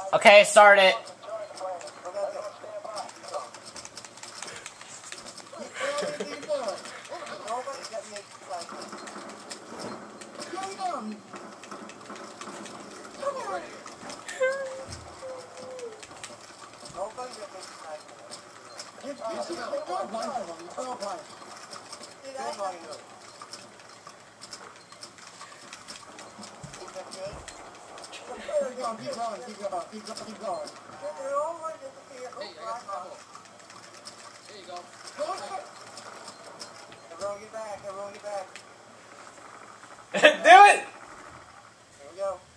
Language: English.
Okay, start it. Keep going. Hey, I got the bubble. There you go. Do it! Here we go.